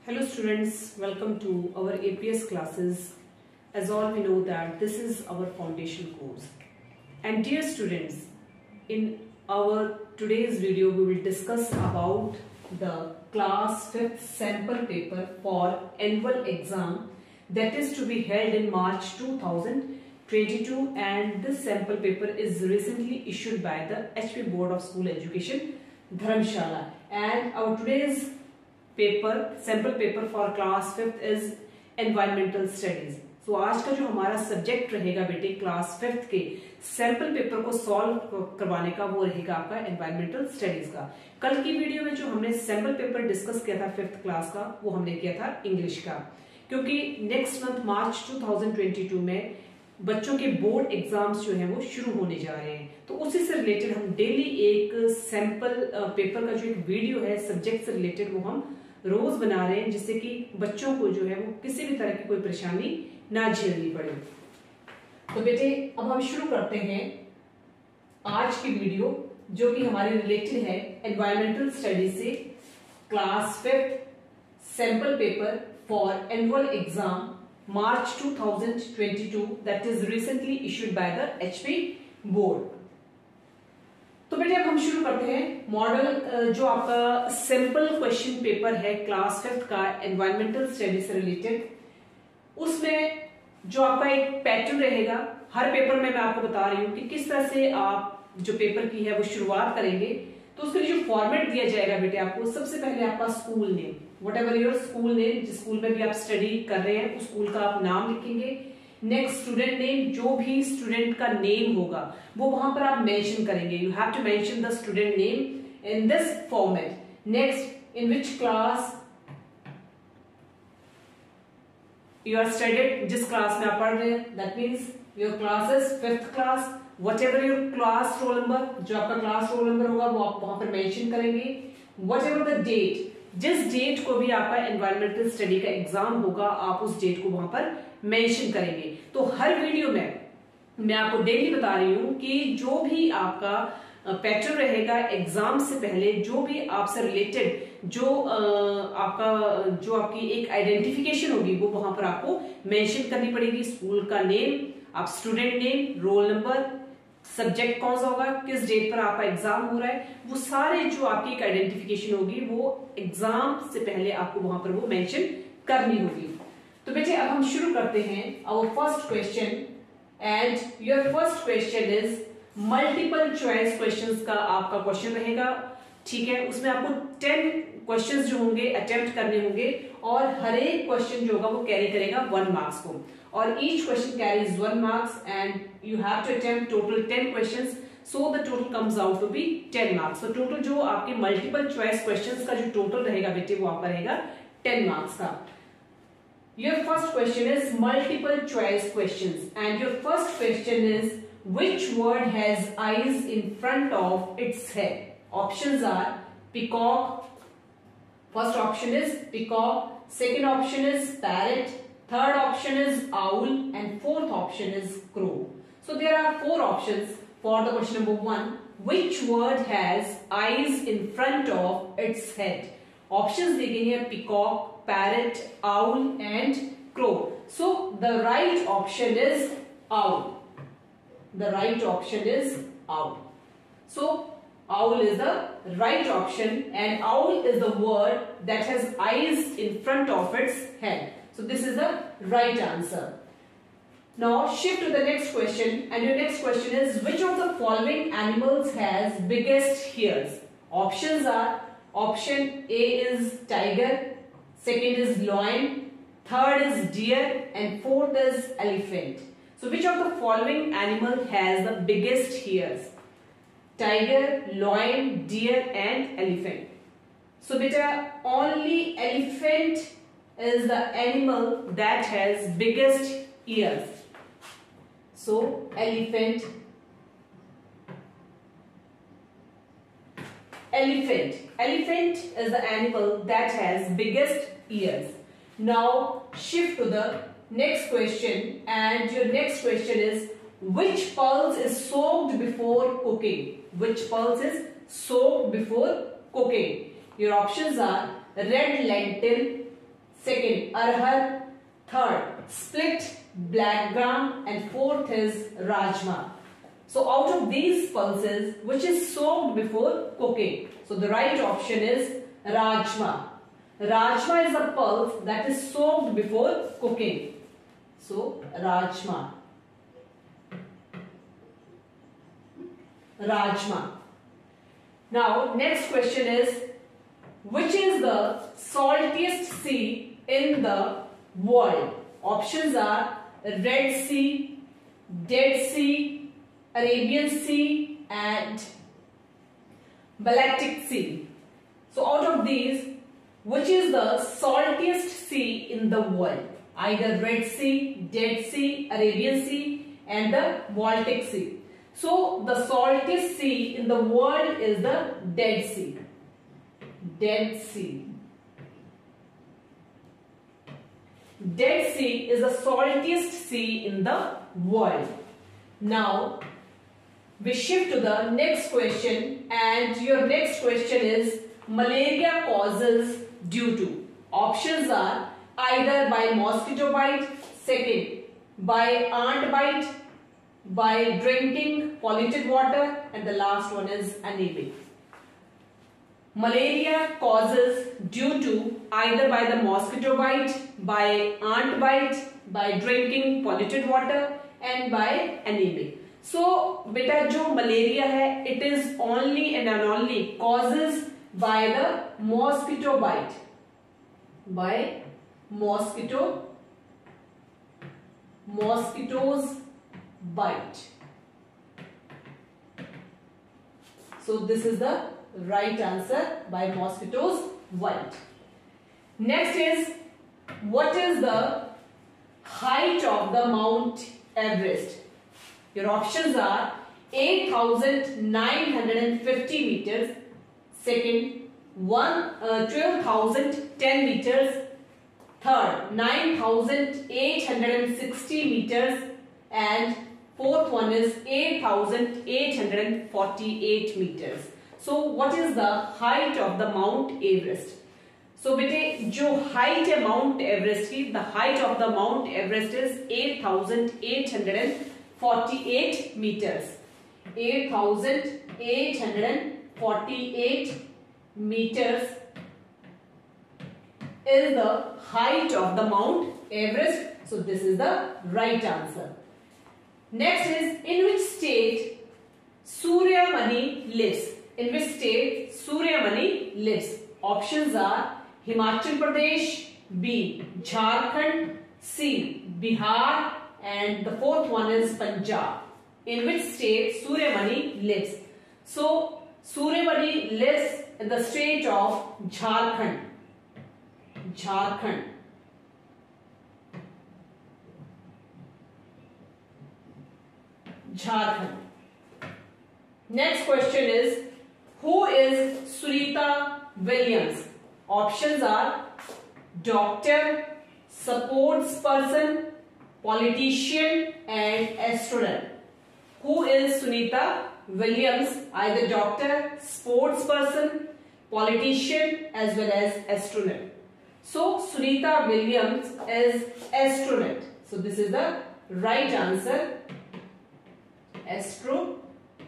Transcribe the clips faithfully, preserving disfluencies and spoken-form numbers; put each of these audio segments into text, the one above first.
Hello students, welcome to our A P S classes. As all we know that this is our foundation course. And dear students, in our today's video we will discuss about the class fifth sample paper for annual exam that is to be held in March two thousand twenty-two, and this sample paper is recently issued by the H P Board of School Education Dharamshala, and our today's paper sample paper for class fifth is environmental studies. So आज का जो हमारा subject रहेगा बेटे class fifth के sample paper को solve करवाने का वो रहेगा आपका एनवायरमेंटल स्टडीज का। कल की वीडियो में जो हमने सैम्पल पेपर डिस्कस किया था फिफ्थ क्लास का वो हमने किया था इंग्लिश का, क्योंकि next month March two thousand twenty two में बच्चों के बोर्ड एग्जाम्स जो है वो शुरू होने जा रहे हैं, तो उसी से रिलेटेड हम डेली एक सैंपल पेपर का जो एक वीडियो है सब्जेक्ट से रिलेटेड वो हम रोज बना रहे हैं, जिससे कि बच्चों को जो है वो किसी भी तरह की कोई परेशानी ना झेलनी पड़े। तो बेटे अब हम शुरू करते हैं आज की वीडियो जो कि हमारे रिलेटेड है एनवायरमेंटल स्टडीज से, class fifth sample paper for annual exam March two thousand twenty two that is recently issued by the HP board. तो बेटे अब हम शुरू करते हैं मॉडल जो आपका सिंपल क्वेश्चन पेपर है क्लास फिफ्थ का एनवायरमेंटल स्टडी से रिलेटेड, उसमें जो आपका एक पैटर्न रहेगा हर पेपर में मैं आपको बता रही हूं कि किस तरह से आप जो पेपर की है वो शुरुआत करेंगे। तो उसके लिए जो फॉर्मेट दिया जाएगा बेटे आपको, सबसे पहले आपका school name, whatever your school name, जिस स्कूल में भी आप स्टडी कर रहे हैं उस स्कूल का आप नाम लिखेंगे। नेक्स्ट स्टूडेंट नेम, जो भी स्टूडेंट का नेम होगा वो वहां पर आप मेंशन करेंगे। You have to mention the student name in this format. Next, in which class you are studied, जिस क्लास में आप पढ़ रहे हैं, that means your class is fifth class. Whatever your class roll number, जो आपका क्लास रोल नंबर होगा वो आप वहां पर मेंशन करेंगे। वट एवर द डेट, जिस डेट को भी आपका एनवायरमेंटल स्टडी का एग्जाम होगा आप उस डेट को वहां पर मेंशन करेंगे। तो हर वीडियो में मैं आपको डेली बता रही हूं कि जो भी आपका पैटर्न रहेगा एग्जाम से पहले, जो भी आपसे रिलेटेड जो आपका जो आपकी एक आइडेंटिफिकेशन होगी वो वहां पर आपको मेंशन करनी पड़ेगी। स्कूल का नेम, आप student name, roll number, subject कौन सा होगा, किस डेट पर आपका एग्जाम हो रहा है, वो सारे जो आपकी एक आइडेंटिफिकेशन होगी वो एग्जाम से पहले आपको वहां पर वो मेंशन करनी होगी। तो बेटे अब हम शुरू करते हैं our first question, and your first question is multiple choice questions का आपका क्वेश्चन रहेगा। ठीक है, उसमें आपको टेन क्वेश्चंस जो होंगे अटेम्प्ट करने होंगे और हर एक क्वेश्चन जो होगा वो कैरी करेगा वन मार्क्स को, और each question carries one marks and you have to attempt total ten questions, so the total comes out to be ten marks. तो टोटल जो आपके मल्टीपल चॉइस क्वेश्चंस का जो टोटल रहेगा बेटे वो आपका रहेगा टेन मार्क्स का। Your first question is multiple choice questions, and your first question is which word has eyes in front of its head? Options are peacock. First option is peacock. Second option is parrot. Third option is owl, and fourth option is crow. So there are four options for the question number one. Which word has eyes in front of its head? Options दी गई है peacock, parrot, owl and crow. So the right option is owl. The right option is owl. So owl is the right option, and owl is the word that has eyes in front of its head. So this is the right answer. Now shift to the next question, and your next question is which of the following animals has biggest ears? Options are option A is tiger, second is lion, third is deer and fourth is elephant. So which of the following animal has the biggest ears? Tiger, lion, deer and elephant. So beta only elephant is the animal that has biggest ears. So elephant Elephant. Elephant is the animal that has biggest ears. Now shift to the next question, and your next question is which pulse is soaked before cooking? Which pulse is soaked before cooking? Your options are red lentil, second arhar, third split black gram, and fourth is rajma. So out of these pulses, which is soaked before cooking? So the right option is rajma. Rajma is a pulse that is soaked before cooking. So rajma. Rajma. Now next question is, which is the saltiest sea in the world? Options are Red Sea, Dead Sea, Arabian Sea, and Baltic Sea. So out of these, which is the saltiest sea in the world? Either Red Sea, Dead Sea, Arabian Sea, and the Baltic Sea. So the saltiest sea in the world is the Dead Sea. Dead Sea. Dead Sea is the saltiest sea in the world. Now we shift to the next question, and your next question is, malaria causes due to. Options are either by mosquito bite, second by ant bite, by drinking polluted water, and the last one is anemia. Malaria causes due to either by the mosquito bite, by ant bite, by drinking polluted water, and by anemia. So beta jo malaria hai, it is only and only causes by the mosquito bite. By mosquito, mosquitoes bite. So this is the right answer, by mosquitoes bite. Next is, what is the height of the Mount Everest? Your options are eight thousand nine hundred fifty meters, second one, uh, twelve thousand ten meters, third nine thousand eight hundred sixty meters, and fourth one is eight thousand eight hundred forty-eight meters. So what is the height of the Mount Everest? So बेटे जो height है Mount Everest की, the height of the Mount Everest is eight thousand eight hundred forty-eight meters. eight thousand eight hundred forty-eight meters is the height of the Mount Everest. So this is the right answer. Next is, in which state Surya Mani lives? In which state Surya Mani lives? Options are Himachal Pradesh, B. Jharkhand, C. Bihar, and the fourth one is Punjab. In which state Surya Mani lives? So Surya Mani lives in the state of Jharkhand. Jharkhand. Jharkhand. Next question is, who is Sunita Williams? Options are doctor, sports person, politician, and astronaut. Who is Sunita Williams? Either doctor, sports person, politician, as well as astronaut. So Sunita Williams is astronaut. So this is the right answer. Astronaut.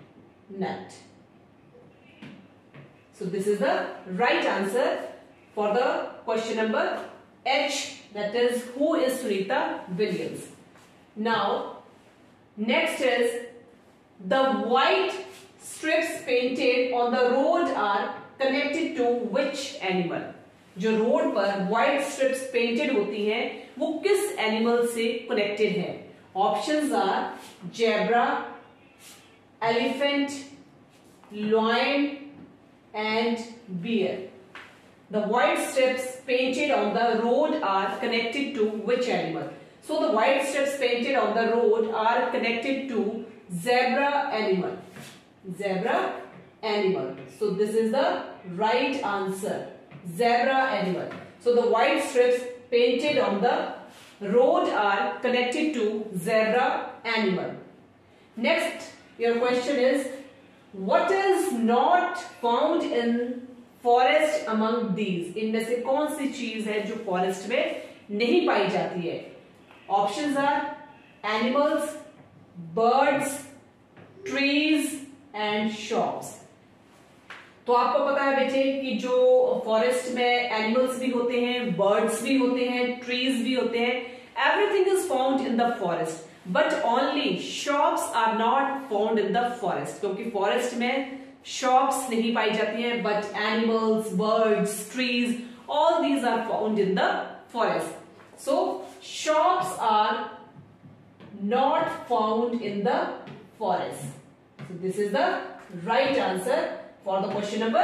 So this is the right answer for the question number H, that is, who is Sunita Williams. Now next is, the white strips painted on the road are connected to which animal? जो road पर white strips painted होती हैं वो किस animal से connected है? Options are zebra, elephant, lion, and bear. The white strips painted on the road are connected to which animal? So the white strips painted on the road are connected to zebra animal. Zebra animal. So this is the right answer. Zebra animal. So the white strips painted on the road are connected to zebra animal. Next, your question is, what is not found in forest among these, इनमें से कौन सी चीज है जो forest में नहीं पाई जाती है? Options are animals, birds, trees and shops. तो आपको पता है बेटे कि जो फॉरेस्ट में एनिमल्स भी होते हैं, बर्ड्स भी होते हैं, ट्रीज भी होते हैं, everything is found in the forest, but only shops are not found in the forest, क्योंकि फॉरेस्ट में शॉप्स नहीं पाई जाती हैं, but animals, birds, trees, all these are found in the forest. So shops are not found in the forest. So this is the right answer for the question number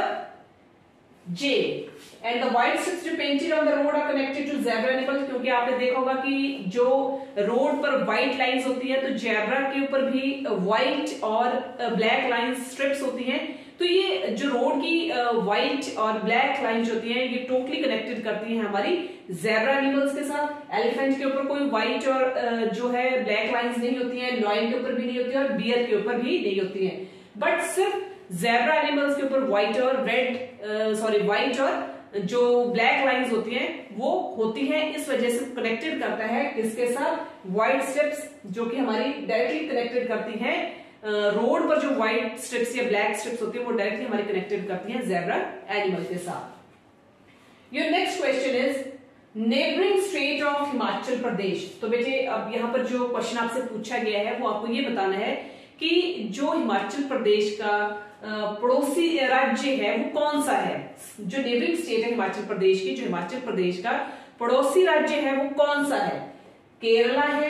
J. And the white strips जो painted on the road are connected to zebra animals, क्योंकि आपने देखा होगा कि जो road पर white lines होती है तो जेब्रा के ऊपर भी व्हाइट और ब्लैक लाइंस स्ट्रिप्स होती हैं। तो ये जो रोड की व्हाइट और ब्लैक लाइंस होती हैं ये टोटली कनेक्टेड करती हैं हमारी जेब्रा एनिमल्स के साथ। एलिफेंट के ऊपर कोई व्हाइट और जो है ब्लैक लाइंस नहीं होती हैं, लॉयन के ऊपर भी नहीं होती है और बियर के ऊपर भी नहीं होती हैं, बट सिर्फ जेब्रा एनिमल्स के ऊपर व्हाइट और रेड सॉरी व्हाइट और जो ब्लैक लाइंस होती हैं वो होती हैं। इस वजह से कनेक्टेड करता है किसके साथ? व्हाइट स्ट्रिप्स, जो कि हमारी डायरेक्टली कनेक्टेड करती हैं रोड पर जो व्हाइट स्ट्रिप्स या ब्लैक स्ट्रिप्स होती है वो डायरेक्टली हमारी कनेक्टेड करती हैं जेब्रा एनिमल के साथ। Your next question is neighbouring state of Himachal Pradesh. तो बेटे अब यहाँ पर जो क्वेश्चन आपसे पूछा गया है वो आपको ये बताना है कि जो हिमाचल प्रदेश का पड़ोसी राज्य है वो कौन सा है। जो नेबरिंग स्टेट है हिमाचल प्रदेश की, जो हिमाचल प्रदेश का पड़ोसी राज्य है वो कौन सा है? केरला है,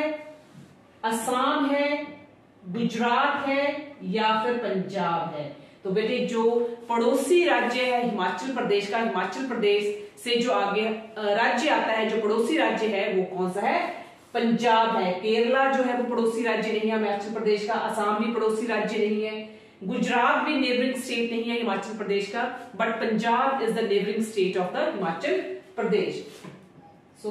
असम है, गुजरात है या फिर पंजाब है? तो बेटे जो पड़ोसी राज्य है हिमाचल प्रदेश का, हिमाचल प्रदेश से जो आगे राज्य आता है, जो पड़ोसी राज्य है वो कौन सा है? पंजाब है। केरला जो है वो पड़ोसी राज्य नहीं है हिमाचल प्रदेश का, असम भी पड़ोसी राज्य नहीं है, गुजरात भी नेबरिंग स्टेट नहीं है हिमाचल प्रदेश का, but Punjab is the neighbouring state of the Himachal Pradesh. So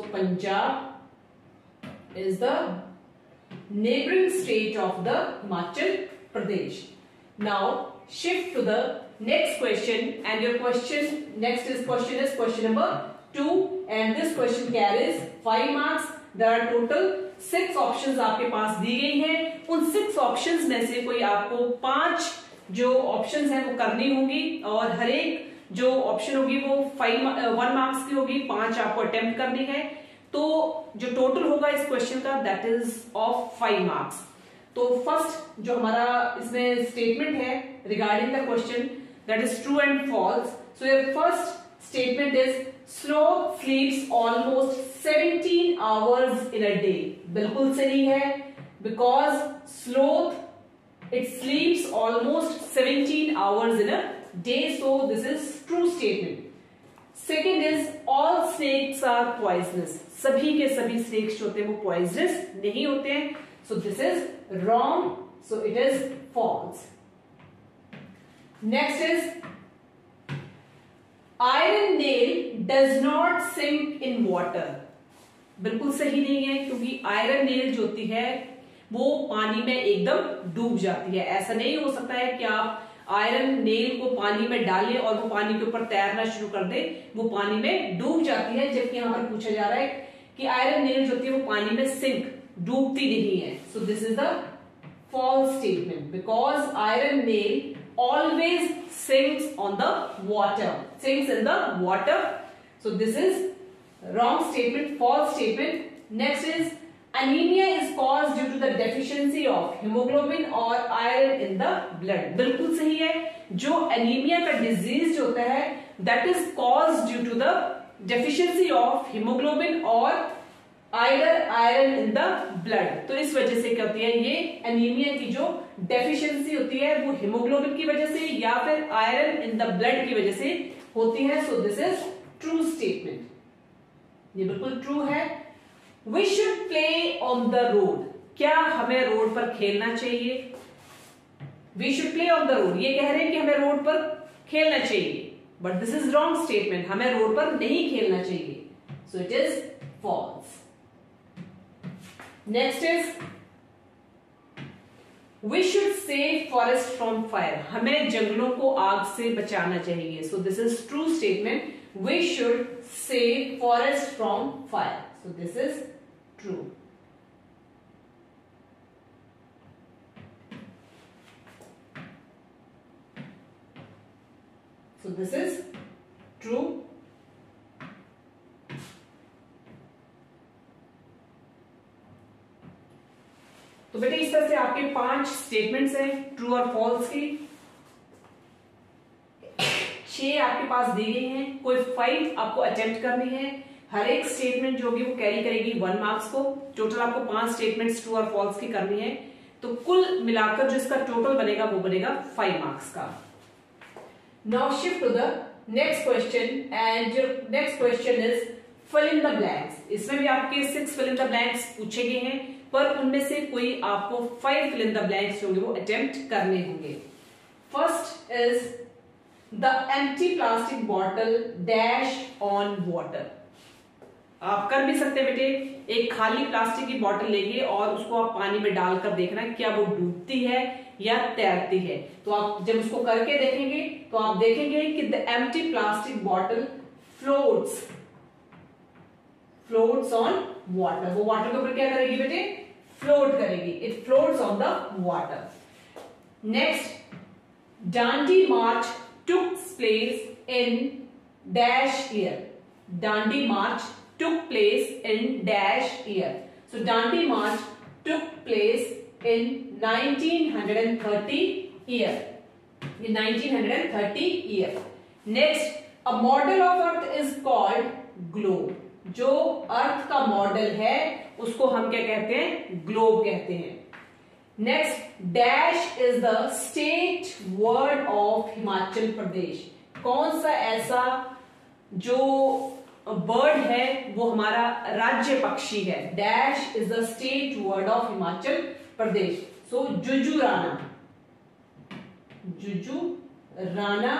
Punjab is the neighboring state of the Himachal Pradesh. Now shift to the next question, and your question next is question is question number two, and this question carries five marks. There are total six options आपके पास दी गई हैं। उन six options में से कोई आपको पांच जो options हैं वो करनी होंगी और हर एक जो option होगी वो five one marks की होगी, पांच आपको attempt करनी है। तो जो टोटल होगा इस क्वेश्चन का that is of five marks. तो फर्स्ट जो हमारा इसमें स्टेटमेंट है regarding the question that is true and false. So your first statement is sloth sleeps almost seventeen hours in a day. बिल्कुल सही है, because sloth it sleeps almost seventeen hours in a day, so this is true statement. Second is all snakes are poisonous. सभी के सभी snacks जो होते हैं वो पॉइजनस नहीं होते हैं, so this is wrong, so it is false. Next is iron nail does not sink in water. बिल्कुल सही नहीं है, क्योंकि आयरन नेल जो होती है वो पानी में एकदम डूब जाती है। ऐसा नहीं हो सकता है कि आप आयरन नेल को पानी में डालें और वो पानी के ऊपर तैरना शुरू कर दे, वो पानी में डूब जाती है। जबकि यहां पर पूछा जा रहा है कि आयरन नेल जो होती है वो पानी में सिंक डूबती नहीं है, so this is the false statement, because iron nail always sinks on the water, sinks in the water, so this is wrong statement, false statement. Next is anemia is caused due to the deficiency of hemoglobin or iron in the blood। बिल्कुल सही है, जो anaemia का disease जो होता है that is caused due to the deficiency of hemoglobin or either iron in the blood। तो इस वजह से क्या होती है, ये एनीमिया की जो डेफिशिएंसी होती है वो हीमोग्लोबिन की वजह से या फिर आयरन इन द ब्लड की वजह से होती है, so this is true statement, ये बिल्कुल ट्रू है। We should play on the road। क्या हमें रोड पर खेलना चाहिए? We should play on the road। ये कह रहे हैं कि हमें रोड पर खेलना चाहिए, but this is wrong statement। हमें रोड पर नहीं खेलना चाहिए, so it is false। Next is we should save forest from fire, हमें जंगलों को आग से बचाना चाहिए. So this is true statement. We should save forest from fire. So this is true. So this is true. तो बेटे इस तरह से आपके पांच स्टेटमेंट्स हैं ट्रू और फॉल्स की. छह आपके पास दी गई हैं. कोई फाइव आपको अटेम्प्ट करनी है. हर एक स्टेटमेंट जो होगी वो कैरी करेगी वन मार्क्स को. टोटल आपको पांच स्टेटमेंट्स ट्रू और फॉल्स की करनी है. तो कुल मिलाकर जो इसका टोटल बनेगा वो बनेगा फाइव मार्क्स का. Now shift to the next question and your next question is fill in the blanks. इसमें भी आपके six fill in the blanks पूछे गए हैं, पर उनमें से कोई आपको five fill in the blanks जो होंगे वो अटेम्प्ट करने होंगे. First is the empty plastic bottle dash on water. आप कर भी सकते हैं बेटे. एक खाली प्लास्टिक की बोतल लेंगे और उसको आप पानी में डालकर देखना क्या वो डूबती है या तैरती है. तो आप जब उसको करके देखेंगे तो आप देखेंगे कि the empty plastic bottle floats floats on water. वो वाटर के ऊपर क्या करेगी बेटे? फ्लोट करेगी. It floats on the water. Next, Dandi march took place in dash year. Dandi march took place in dash year. So Dandi March took place in nineteen thirty year. In nineteen thirty year. Next, a model of Earth is called globe. जो अर्थ का model है उसको हम क्या कहते हैं? Globe कहते हैं. Next, dash is the state bird of Himachal Pradesh. कौन सा ऐसा जो बर्ड है वो हमारा राज्य पक्षी है? Dash is the state bird of Himachal Pradesh. So Jujurana. Jujurana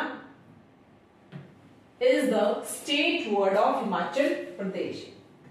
is the state bird of Himachal Pradesh.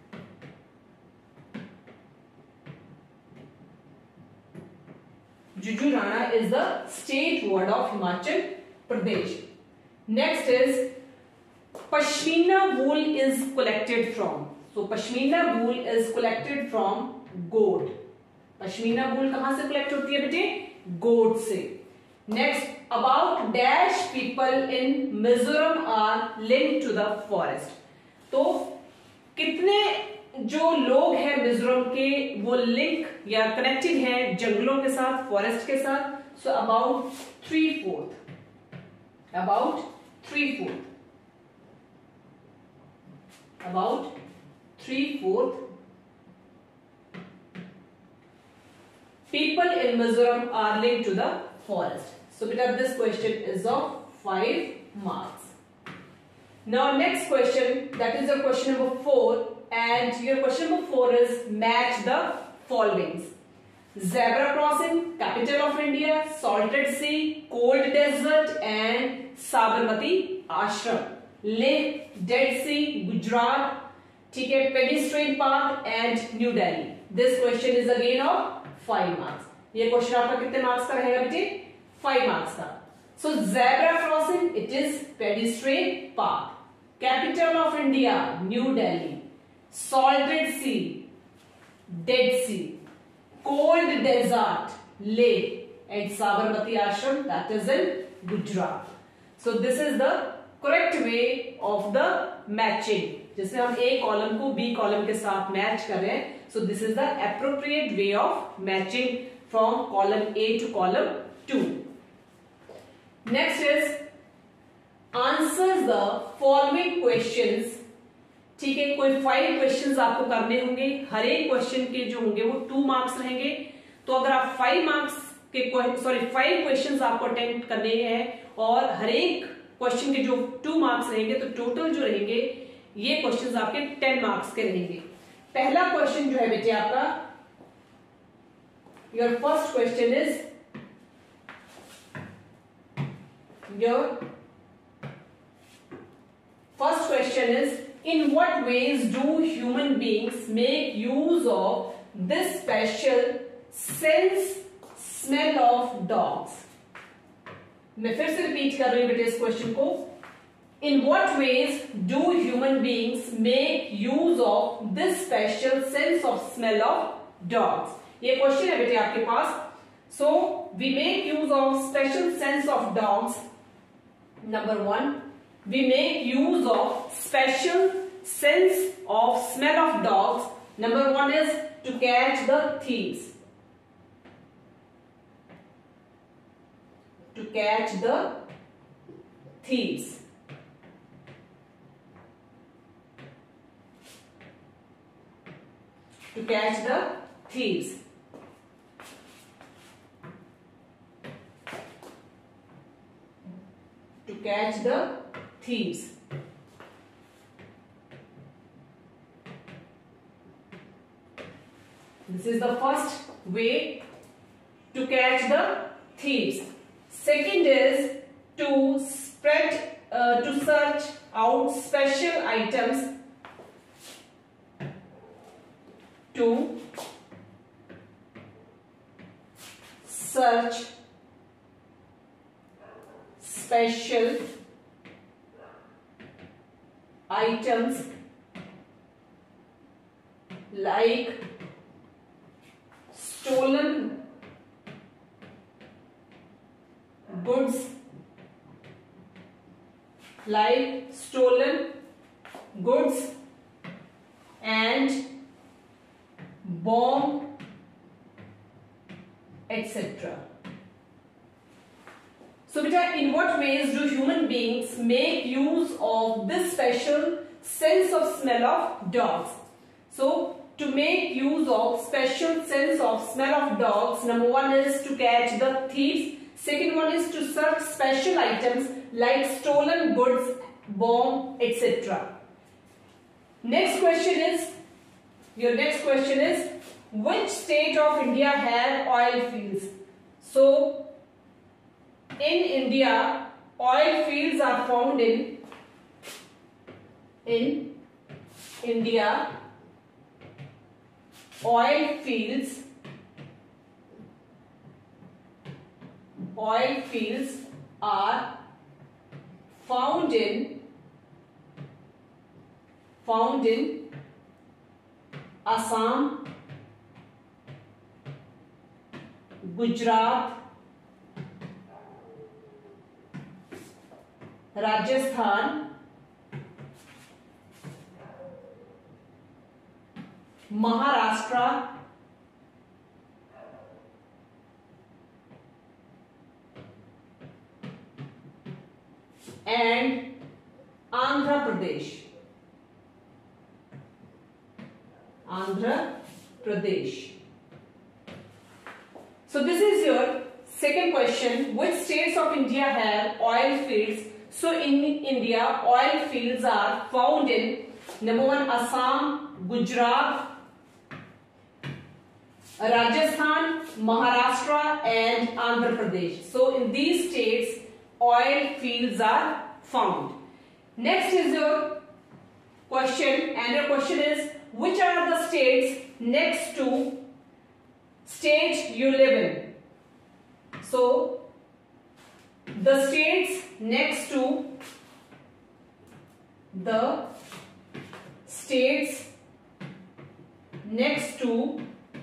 Jujurana is the state bird of Himachal Pradesh. Next is Pashmina wool is collected from. So Pashmina wool is collected from goat. Pashmina wool कहां से collect होती है बेटे? Goat से. Next, about dash people in Mizoram are linked to the forest. तो कितने जो लोग हैं मिजोरम के वो लिंक या कनेक्टेड हैं जंगलों के साथ, फॉरेस्ट के साथ? So about three fourth. About three fourth. About three fourth people in Mizoram are linked to the forest. So beta this question is of five marks. Now next question, that is your question number four, and your question number four is match the followings. Zebra crossing, capital of India, salted sea, cold desert and Sabarmati ashram. Lake, Dead Sea, Gujarat, ठीक है, pedestrian park and New Delhi. This question is again of five marks. ये question आपका कितने marks का रहेगा बेटे? Five marks का. So zebra crossing, it is pedestrian park. Capital of India, New Delhi. Salted sea, Dead Sea. Cold desert, lake and Sabarmati ashram, that is in Gujarat. So this is the correct way of the matching, जिसमें हम ए column को B column के साथ match कर रहे हैं. So this is the appropriate way of matching from column A to column two. Next is answers the following questions. ठीक है, कोई फाइव क्वेश्चंस आपको करने होंगे. हर एक क्वेश्चन के जो होंगे वो टू मार्क्स रहेंगे. तो अगर आप फाइव मार्क्स के सॉरी फाइव क्वेश्चंस आपको अटेम्प्ट करने हैं और हर एक क्वेश्चन के जो टू मार्क्स रहेंगे तो टोटल जो रहेंगे ये क्वेश्चंस आपके टेन मार्क्स के रहेंगे. पहला क्वेश्चन जो है बेटे आपका, your first question is your first question is in what ways do human beings make use of this special sense smell of dogs. मैं फिर से रिपीट कर रही हूं बेटे इस क्वेश्चन को। In what ways do human beings make use of this special sense of smell of dogs? ये क्वेश्चन है बेटे आपके पास। So we make use of special sense of dogs. Number one, we make use of special sense of smell of dogs. Number one is to catch the thieves. To catch the thieves. To catch the thieves. To catch the thieves. This is the first way to catch the thieves. Second is to spread, uh, to search out special items. To search special items like stolen goods, like stolen goods and bomb, et cetera. So beta, in what ways do human beings make use of this special sense of smell of dogs? So to make use of special sense of smell of dogs, number one is to catch the thieves. Second one is to search special items like stolen goods, bomb, et cetera. Next question is, your next question is, which state of India have oil fields? So in India, oil fields are found in in India. Oil fields, oil fields are found in, found in Assam, Gujarat, Rajasthan, Maharashtra, and Andhra Pradesh. Andhra Pradesh. So this is your second question. Which states of India have oil fields? So in India, oil fields are found in number one Assam, Gujarat, Rajasthan, Maharashtra and Andhra Pradesh. So in these states, oil fields are found. Next is your question, and your question is, which are the states next to state you live in? So the states next to the states next to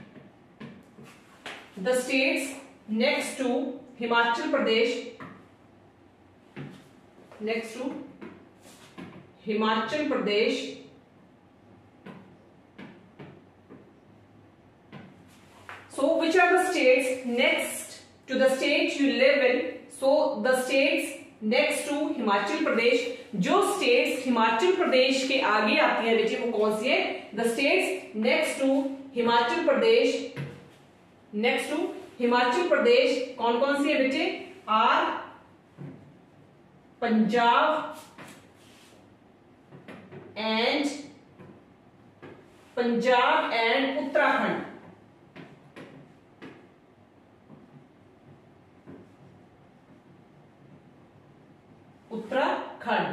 the states next to Himachal Pradesh, next to Himachal Pradesh, so which are the states next to the state you live in? So the states next to Himachal Pradesh, जो states Himachal Pradesh के आगे आती हैं बेटे वो कौन सी है? The states next to Himachal Pradesh, next to Himachal Pradesh कौन कौन सी है बेटे? Are Punjab and Punjab and Uttarakhand. Uttarakhand.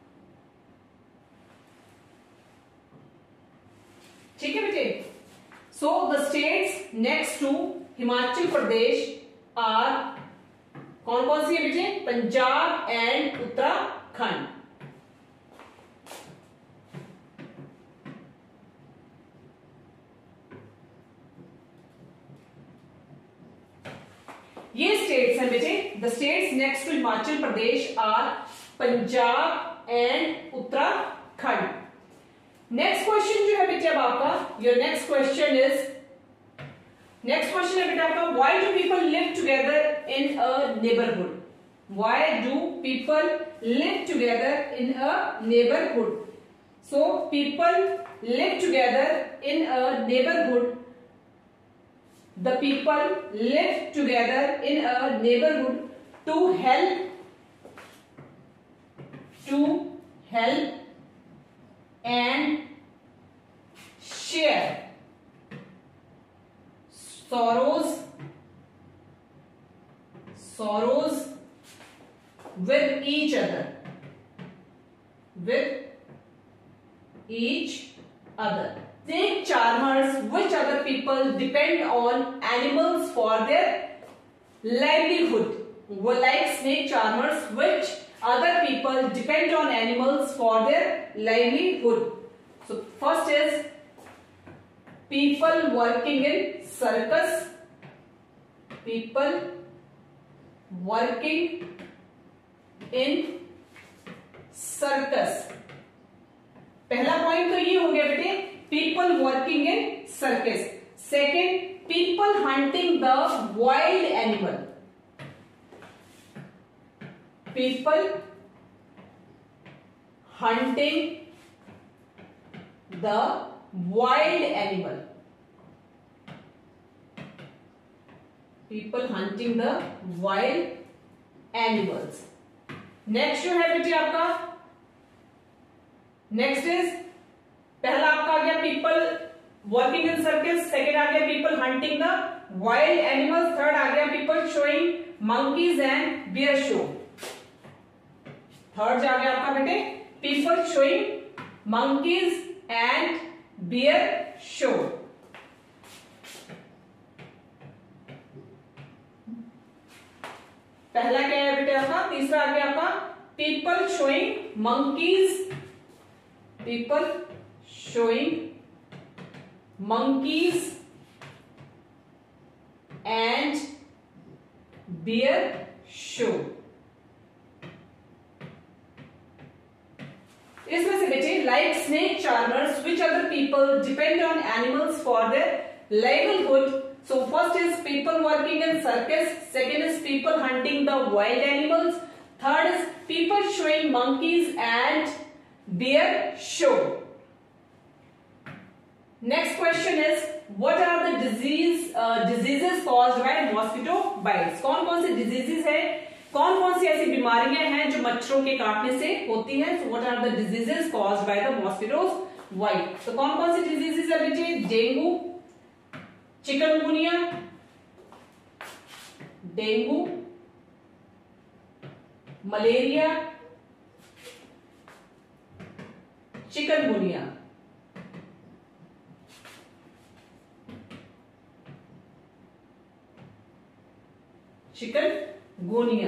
ठीक है बेटे. So the states next to Himachal Pradesh are, कौन कौन सी है बेटे? पंजाब एंड उत्तराखंड। ये स्टेट्स हैं बेटे, the states next to Himachal Pradesh are Punjab and Uttarakhand. Next question जो है बेटे अब आपका, your next question is, next question है बेटा आपका, why do people live together in a neighbourhood? Why do people live together in a neighbourhood? So people live together in a neighbourhood, the people live together in a neighborhood to help to help and share sorrows sorrows with each other with each other. Snake charmers, which other people depend on animals for their livelihood. Like snake charmers, which other people depend on animals for their livelihood. So first is people working in circus. People working in circus. पहला point तो ये हो गया बेटे, people working in circus. Second, people hunting the wild animal. People hunting the wild animal. People hunting the wild animals. Next जो है बेटे आपका, next is, पहला आपका आ गया people working in circus, second आ गया people hunting the wild animals, third आ गया people showing monkeys and bear show. Third जा गया आपका बेटे people showing monkeys and bear show. पहला क्या है बेटे आपका, तीसरा आ गया आपका people showing monkeys, people showing monkeys and bear show। इसमें से बेटे like snake charmers, which other people depend on animals for their livelihood. So first is people working in circus, second is people hunting the wild animals, third is people showing monkeys and bear show. Next question is, what are the disease uh, diseases caused by mosquito bites? कौन कौन से diseases है, कौन कौन सी ऐसी बीमारियां हैं जो मच्छरों के काटने से होती हैं? So what are the diseases caused by the mosquitoes bite? तो कौन कौन सी diseases है बेटे? Dengue, chikungunya, dengue, malaria, chikungunya. Chikungunya.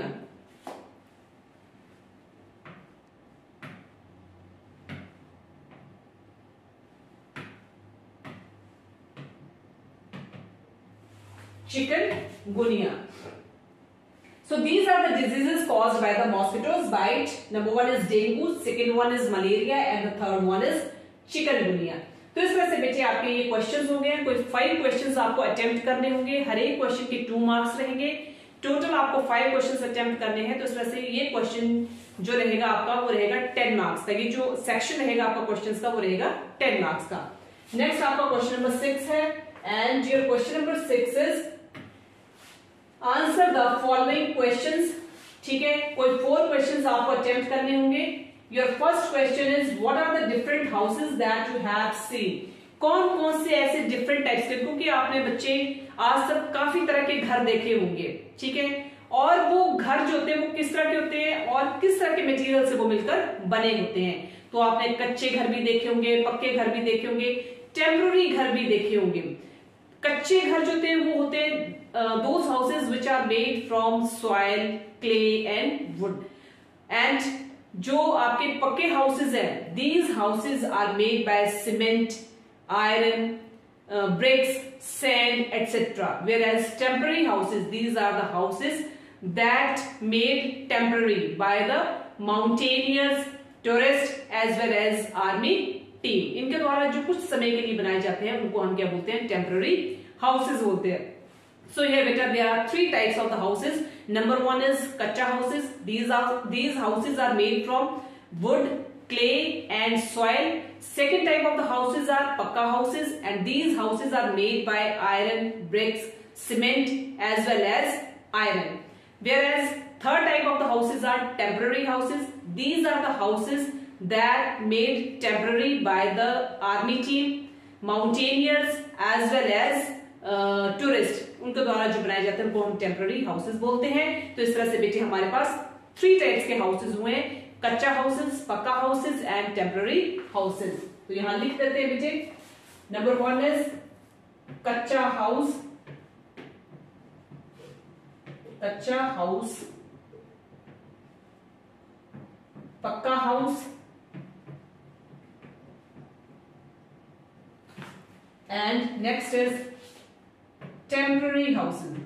Chikungunya. So these are the diseases caused by the mosquitoes bite. Number one is dengue, second one is malaria, and the third one is chikungunya. तो इस तरह से बेटे आपके ये questions हो गए, कोई फाइव क्वेश्चंस आपको अटेम्प्ट करने होंगे, हर एक क्वेश्चन के टू मार्क्स रहेंगे, टोटल आपको फाइव क्वेश्चंस अटेम्प्ट करने हैं। तो इस तरह से ये क्वेश्चन जो रहेगा आपका वो रहेगा टेन मार्क्स का, ये जो सेक्शन रहेगा आपका क्वेश्चंस का वो रहेगा टेन मार्क्स का। नेक्स्ट आपका क्वेश्चन नंबर सिक्स है, and your question number six is answer the following questions. ठीक है, कोई फोर क्वेश्चंस आपको अटेम्प्ट करने होंगे। Your first question is what are the different houses that you have seen. कौन कौन से ऐसे डिफरेंट टाइप्स के, क्योंकि आपने बच्चे आज तक काफी तरह के घर देखे होंगे, ठीक है, और वो घर जो होते हैं वो किस तरह के होते हैं और किस तरह के मटेरियल से वो मिलकर बने होते हैं। तो आपने कच्चे घर भी देखे होंगे, पक्के घर भी देखे होंगे, टेम्पररी घर भी देखे होंगे। कच्चे घर जो होते हैं वो होते हैं those houses which are made from soil, clay and wood. And जो आपके पक्के हाउसेज हैं, these houses are made by cement, iron, bricks, sand, et cetera. Whereas temporary houses, these are the houses that made temporary by the mountaineers, tourists as well as army team. इनके द्वारा जो कुछ समय के लिए बनाए जाते हैं उनको हम क्या बोलते हैं? temporary houses बोलते हैं. So here beta there are three types of the houses. Number one is kacha houses. These are these houses are made from wood, clay and soil. Second type of the houses are pakka houses, and these houses are made by iron, bricks, cement as well as iron. Whereas third type of the houses are temporary houses. These are the houses that made temporary by the army team, mountaineers as well as uh, tourists. उनके द्वारा जो बनाए जाते हैं उनको हम temporary houses बोलते हैं. तो इस तरह से बेटे हमारे पास three types के houses हुए हैं: कच्चा हाउसेज, पक्का हाउसेज एंड टेम्पररी हाउसेज. तो यहां लिख देते हैं बेटे. Number one is kachcha house, kachcha house, pakka house and next is temporary houses.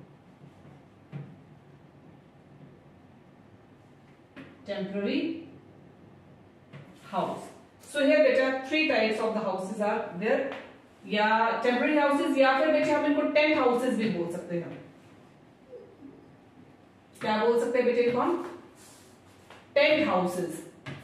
Temporary house. So here बेटा three types of the houses are there. या temporary houses या फिर बेटा हम इनको tent houses भी बोल सकते हैं. क्या बोल सकते हैं बेटे इनको हम? Tent houses.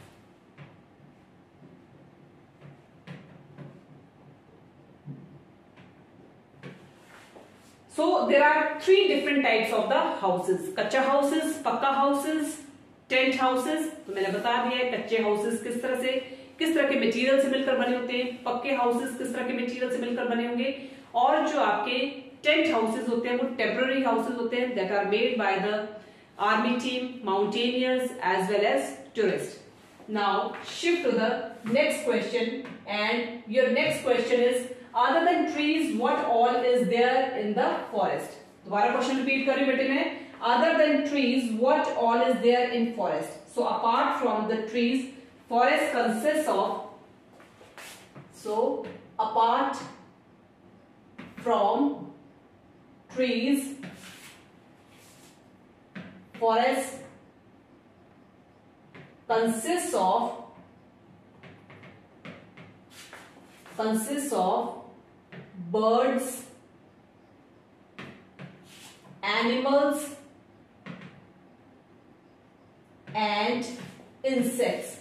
So there are three different types of the houses. कच्चा houses, pakka houses, tent houses. तो मैंने बता दिया है कच्चे हाउसेस किस तरह से किस तरह के मटेरियल से मिलकर बने होते हैं, पक्के हाउसेस किस तरह के मटेरियल से मिलकर बने होंगे, और जो आपके टेंट हाउसेस होते हैं वो टेम्पररी हाउसेस होते हैं that are made by the army team, mountaineers as well as tourist. Now shift to the next question and your next question is other than trees what all is there in the forest. दोबारा question repeat कर रही हूं बेटे मैं. Other than trees, what all is there in forest? So apart from the trees, forest consists of, so apart from trees, forest consists of consists of birds, animals and insects.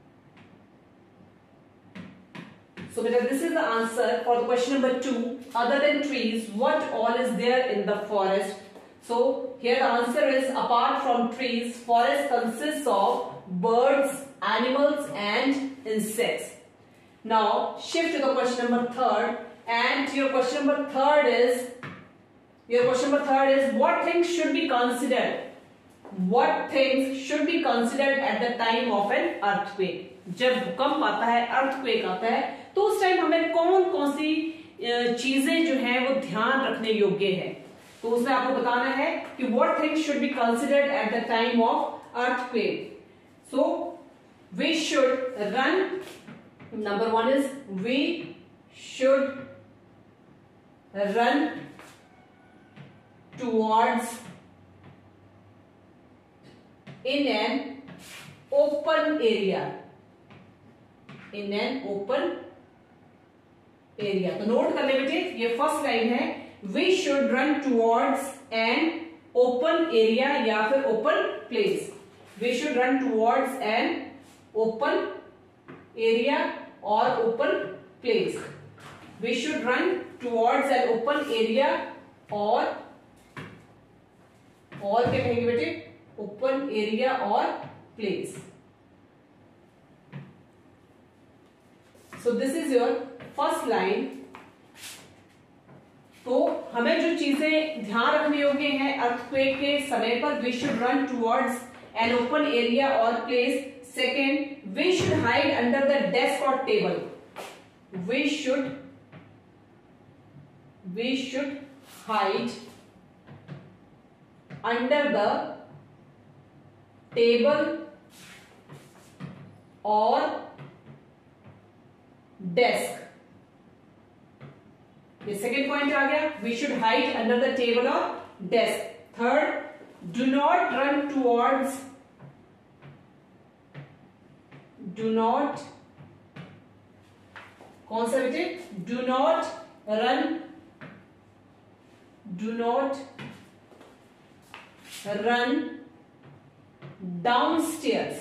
So beta this is the answer for the question number two. Other than trees, what all is there in the forest? So here the answer is apart from trees, forest consists of birds, animals and insects. Now shift to the question number third, and your question number third is your question number third is what things should be considered What things should be considered at the time of an earthquake? जब भूकंप आता है, earthquake आता है, तो उस time हमें कौन कौन सी चीजें जो हैं वो ध्यान रखने योग्य है. तो उसमें आपको बताना है कि what things should be considered at the time of earthquake. So we should run. Number one is we should run towards in an open area. In an open area. तो नोट कर ले बेटे, ये फर्स्ट लाइन है. We should run towards an open area या फिर open place. We should run towards an open area or open place. We should run towards an open area or और क्या कहेंगे बेटे? ओपन एरिया और place. So this is your first line. तो हमें जो चीजें ध्यान रखने योग्य हैं अर्थक्वेक के समय पर, we should run towards an open area और place. Second, we should hide under the desk और table. We should we should hide under the table or desk. ये सेकेंड पॉइंट आ गया, we should hide under the table और desk. Third, do not run towards, do not, कौन सा बेटे, do not run, do not run downstairs.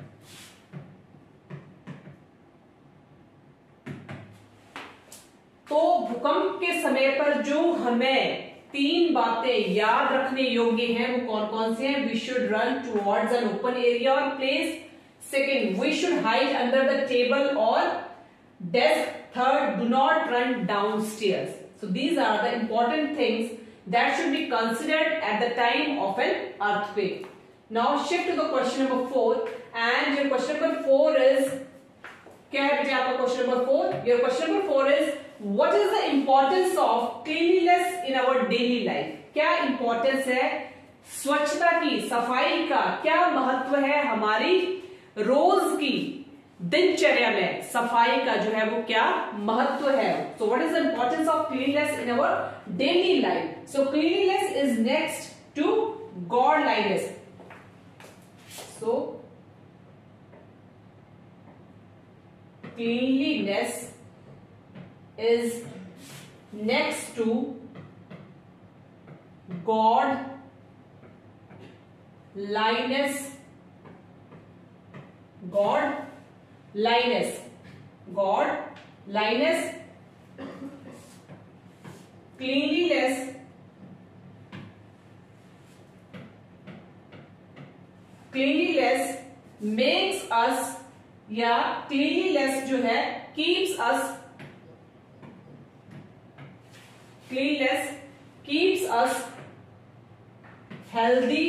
तो भूकंप के समय पर जो हमें तीन बातें याद रखने योग्य हैं वो कौन कौन से हैं? We should run towards an open area और place. Second, we should hide under the table और desk. Third, do not run downstairs. So these are the important things that should be considered at the time of an earthquake. Now shift to the question number four. And your question number four is, क्या है बेटे आपका question number four? Your question number four is, What is the importance of cleanliness in our daily life? क्या importance है स्वच्छता की, सफाई का? क्या महत्व है हमारी रोज की दिनचर्या में सफाई का जो है वो क्या महत्व है? So what is the importance of cleanliness in our daily life? So cleanliness is next to godliness. So cleanliness is next to God liness, God liness, God liness. Cleanliness cleanliness makes us, या cleanliness जो है keeps us, cleanliness keeps us healthy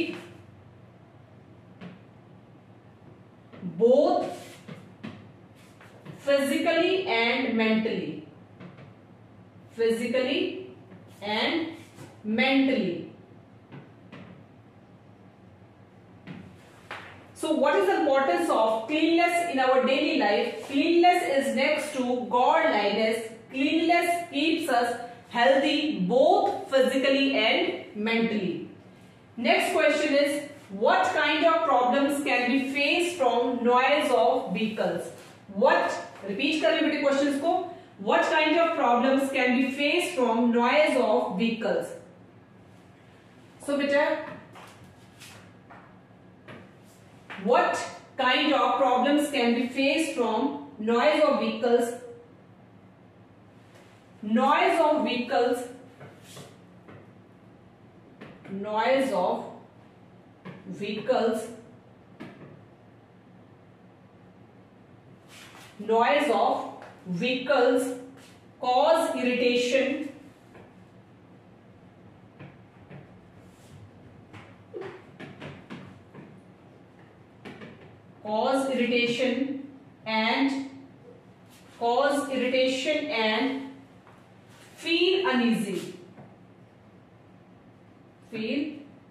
both physically and mentally, physically and mentally. So what is the importance of cleanliness in our daily life? Cleanliness is next to godliness. Cleanliness keeps us healthy both physically and mentally. Next question is, what kind of problems can be faced from noise of vehicles? What, repeat करें बेटे questions को. What kind of problems can be faced from noise of vehicles? So बेटा, what kind of problems can be faced from noise of vehicles? Noise of vehicles, noise of vehicles, noise of vehicles cause irritation, cause irritation and cause irritation and feel uneasy, feel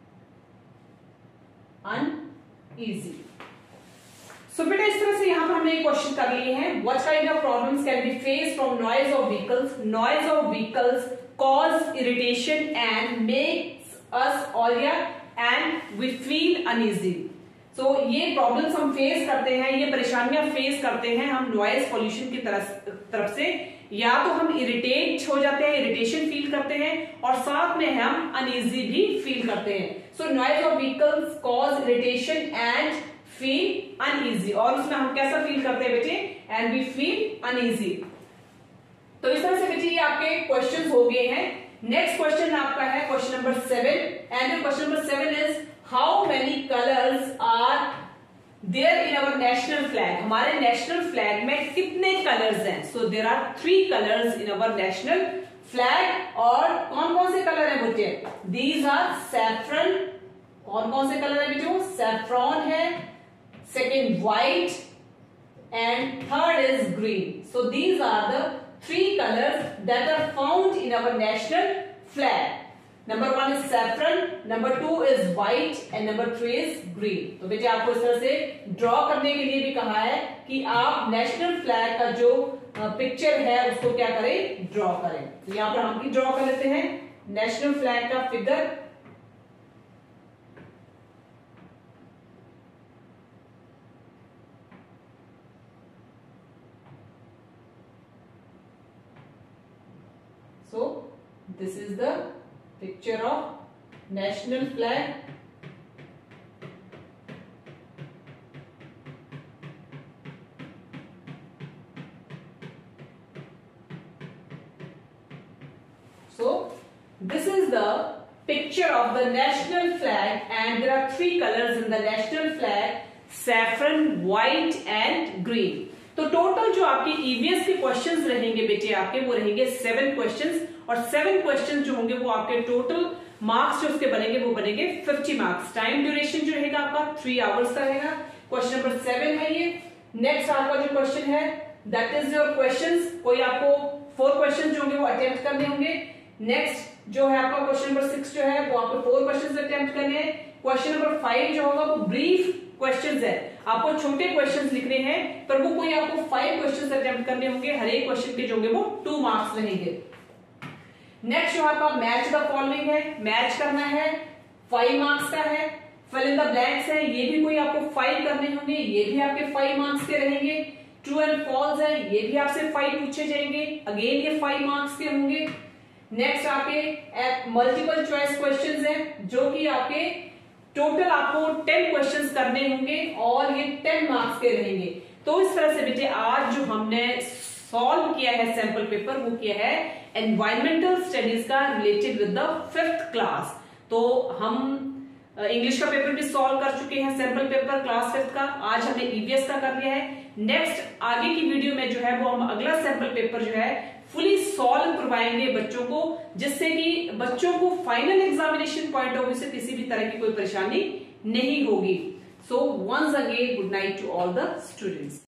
uneasy. So बेटा इस तरह से यहाँ पर हमने एक question कर लिए हैं. What kind of problems can be faced from noise of vehicles? Noise of vehicles cause irritation and makes us or yeah and we feel uneasy. So ये प्रॉब्लम्स हम फेस करते हैं, ये परेशानियां फेस करते हैं हम नॉइज पॉल्यूशन की तरफ तरफ से. या तो हम इरिटेट हो जाते हैं, इरिटेशन फील करते हैं, और साथ में हम अनईजी भी फील करते हैं. So noise of vehicles cause irritation and feel uneasy. और उसमें हम कैसा फील करते हैं बेटे? And we feel uneasy. तो इस तरह से बेटे ये आपके क्वेश्चन हो गए हैं. नेक्स्ट क्वेश्चन आपका है question number seven. And question number seven is, how many colours are there in our national flag? हमारे नेशनल फ्लैग में कितने कलर्स हैं? So there are three colours in our national flag. और कौन कौन से कलर है बच्चे? These are saffron. कौन कौन से कलर है बेटे? सैफ्रॉन है, second white, and third is green. So these are the three colors that are found in our national flag. Number one is saffron, number two is white and number three is green. तो बेटे आपको इस तरह से draw करने के लिए भी कहा है कि आप नेशनल फ्लैग का जो पिक्चर है उसको क्या करें, ड्रॉ करें. तो यहाँ पर हम भी ड्रॉ कर लेते हैं नेशनल फ्लैग का figure. So this is the picture of national flag. So this is the picture of the national flag and there are three colors in the national flag: saffron, white and green. तो total जो आपके EVS के questions रहेंगे बेटे आपके वो रहेंगे seven questions और सेवन क्वेश्चन जो होंगे वो आपके टोटल मार्क्स जो उसके बनेंगे वो बनेंगे फिफ्टी मार्क्स. टाइम ड्यूरेशन जो रहेगा आपका थ्री आवर्स का रहेगा. क्वेश्चन नंबर सेवन है ये. नेक्स्ट आपका जो क्वेश्चन है दैट इज योर क्वेश्चंस. कोई आपको फोर क्वेश्चन जो होंगे वो अटेम्प्ट करने होंगे. नेक्स्ट जो है आपका क्वेश्चन नंबर सिक्स जो है वो आपको फोर क्वेश्चन अटेम्प्ट करने हैं. क्वेश्चन नंबर फाइव जो होगा वो ब्रीफ क्वेश्चंस है, आपको छोटे क्वेश्चंस लिखने हैं पर वो कोई आपको फाइव क्वेश्चंस अटेम्प्ट करने होंगे. हर एक क्वेश्चन के जो होंगे वो टू मार्क्स रहेंगे. नेक्स्ट जो आपका मैच द फॉलोइंग है, मैच करना है, फाइव मार्क्स का है. फिल इन द ब्लैंक्स है, ये भी कोई आपको फाइव करने होंगे, ये भी आपके फाइव मार्क्स के रहेंगे. ट्रू एंड फॉल्स है, ये भी आपसे फाइव पूछे जाएंगे, अगेन ये फाइव मार्क्स के होंगे. नेक्स्ट आपके मल्टीपल चॉइस क्वेश्चंस हैं जो कि आपके टोटल आपको टेन क्वेश्चंस करने होंगे और ये टेन मार्क्स के रहेंगे. तो इस तरह से बेटे आज जो हमने सॉल्व किया है सैंपल पेपर वो किया है एनवायरमेंटल स्टडीज का related with the fifth class. तो हम इंग्लिश का पेपर भी सॉल्व कर चुके हैं, सैंपल पेपर क्लास फिफ्थ का. आज हमने ईवीएस का कर लिया है. नेक्स्ट आगे की वीडियो में जो है वो हम अगला सैंपल पेपर जो है फुली सॉल्व करवाएंगे बच्चों को, जिससे कि बच्चों को final examination point of view से किसी भी तरह की कोई परेशानी नहीं होगी. So once again good night to all the students.